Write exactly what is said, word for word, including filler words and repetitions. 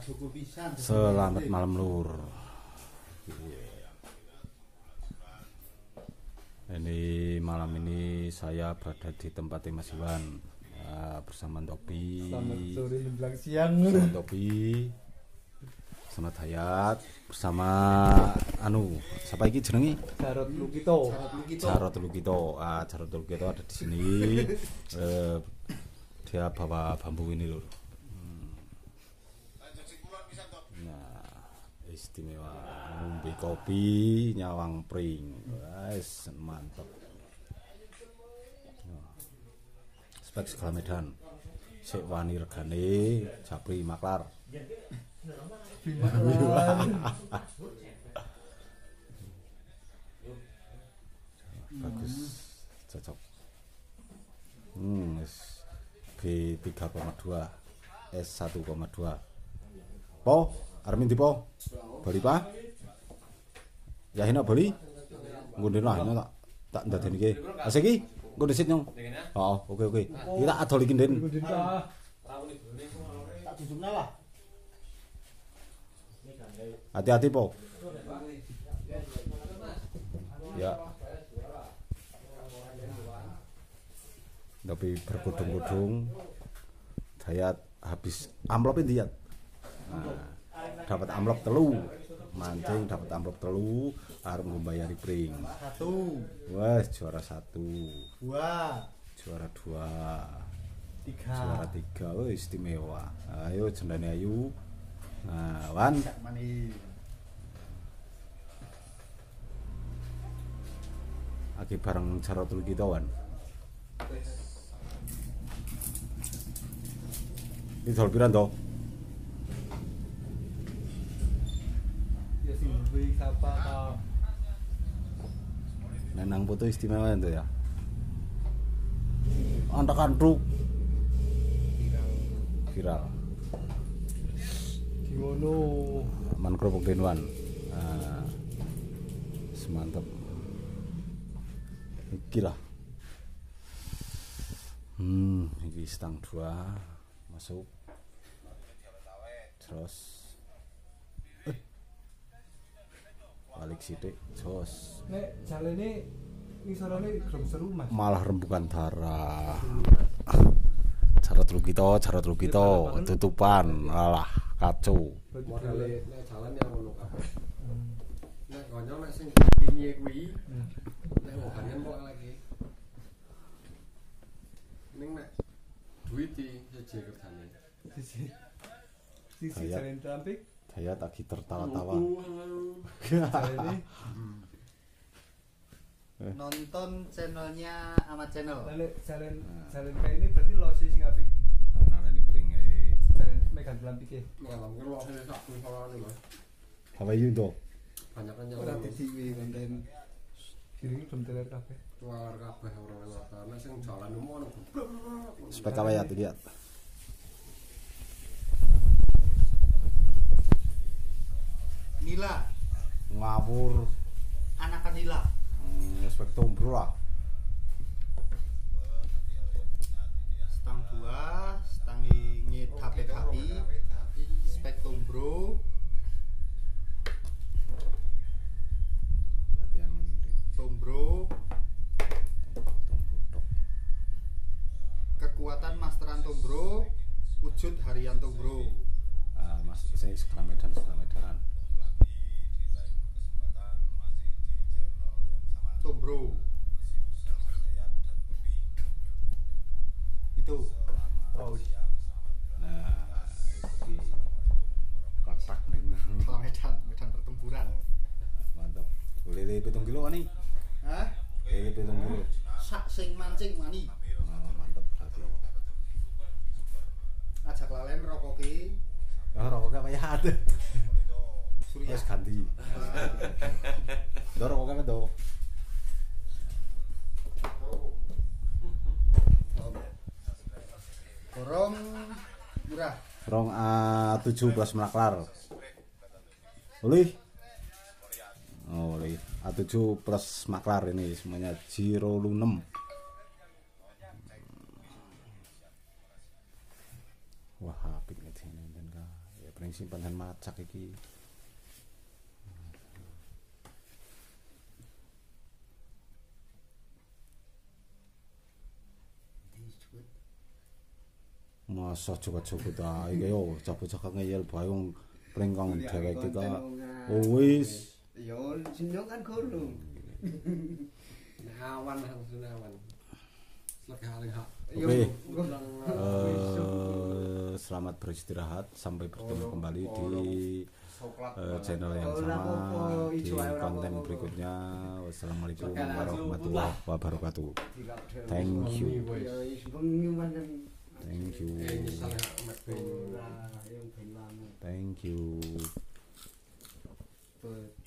Selamat malam lur. Ini malam ini saya berada di tempatnya Mas Iwan uh, bersama Topi. Selamat sore menjelang siang. Bersama Topi, bersama Hayat, bersama anu siapa iki jenenge? Jarot Lukito. Jarot Lukito. Ah, Jarot Lukito ada di sini. uh, dia bawa bambu ini lur. Istimewa ngombe kopi nyawang pring, wes mantep. Spek segala Medan, sik wani regane Japri Maklar. Bagus, cocok. Hmm, B tiga koma dua, S satu koma dua. Po, Armin tipo, bali pa? Ya hina bali? Ngundene lah tak tak ndadeni iki. Asik iki, engko disit nyong. Heeh, oke oke. Iki tak adol iki Den. Tak dudukna lah. Hati-hati po. Ya. Tapi berkudung-kudung Dayat habis amplop ini ya. Nah, dapat amplop telu, mancing dapat amplop telu, arep ngombayari pring. Satu. Wes juara satu. Dua. Juara dua. Tiga. Juara tiga, oh istimewa. Ayo jendane ayu. Nah, Wan. Aki bareng Jarot Lukito Wan. Ini dol piran to? Ya sing duwe sapa ta. Nenang foto istimewa itu ya. Antakan truk viral. Gimono. Man kerupuk Denwan. Nah, semantep. Iki lah. Hmm, ini stang dua masuk. Terus eh. balik sidik, jos. Nek jalene ngisorane gelem seru Mas. Malah rembukan darah. Jarot Lukito, Jarot Lukito, tutupan, alah kacau. Modale nek jalan yang ngono kabeh. Nek kanca nek sing piye kuwi, nek obanen kok lagi. Ning nek duit di siji kerjane. Sisi. Sisi jalen trampik. Dayat lagi tertawa-tawa. Jalene nonton channelnya Ahmad Channel. nek jalen jalen kayak ini berarti lo sih sing apik. Nana di pringe. Jalen megan trampike. Malam kan wae sak kuwi Mas. Apa itu dong? Banyak kan Ora yang didiwi konten. Kiri belum teler kabeh. keluar kabeh ora ngono. Nek sing jalan umum ono. Spek apa ya iki ya? Nila, Ngawur. anakan Nila. Hmm, spek tombro lah. Stang dua, stang ngit H P K I, spektrum bro, Latihan ini. tombro, Tombro tok. kekuatan masteran tombro, wujud harian tombro. Ah, Mas, saya sekolah Medan, sekolah Medan. Tombro itu Oh, Nah, ini kotak nih. setelah medan medan pertempuran. Mantap. Lele pitung kilo nih. Hah? Lele pitung kilo. Sak sing mancing mani. Oh, mantap berarti. Ajak lalen rokoki Oh, rokoknya apa ya ada? Surya. Terus ganti. Do rokoknya apa do? Borong murah. Rong A tujuh belas Maklar. Boleh? Oh, boleh. A tujuh plus Maklar ini semuanya Giro enam. Wah, apik nih ini kan. Ya paling simpanan macak iki. Masa coba-coba ta iki yo coba-coba ngeyel bae wong pringkong dhewek iki ka. Oh wis. Yo senyo kan gurung. Awan langsung awan. Lega-lega. Oke. Uh, selamat beristirahat sampai bertemu kembali di uh, channel yang sama di konten berikutnya. Wassalamualaikum warahmatullahi wabarakatuh. Thank you. Thank you. Thank you.